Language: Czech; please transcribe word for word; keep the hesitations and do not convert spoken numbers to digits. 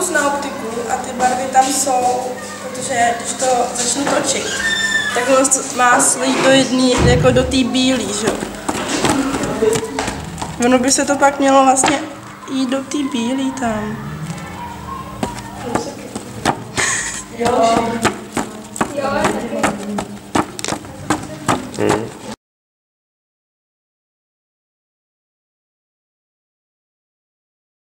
kus na optiku a ty barvy tam jsou, protože když to začnu točit, tak ono má slít do jedný, jako do té bílý, že jo. Ono by se to pak mělo vlastně jít do té bílý tam. Jo. Jo. Hmm.